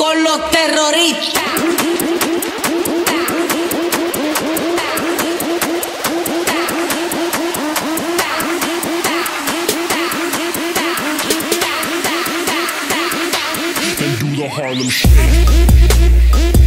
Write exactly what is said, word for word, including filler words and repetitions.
con los terroristas. And do the Harlem Shake.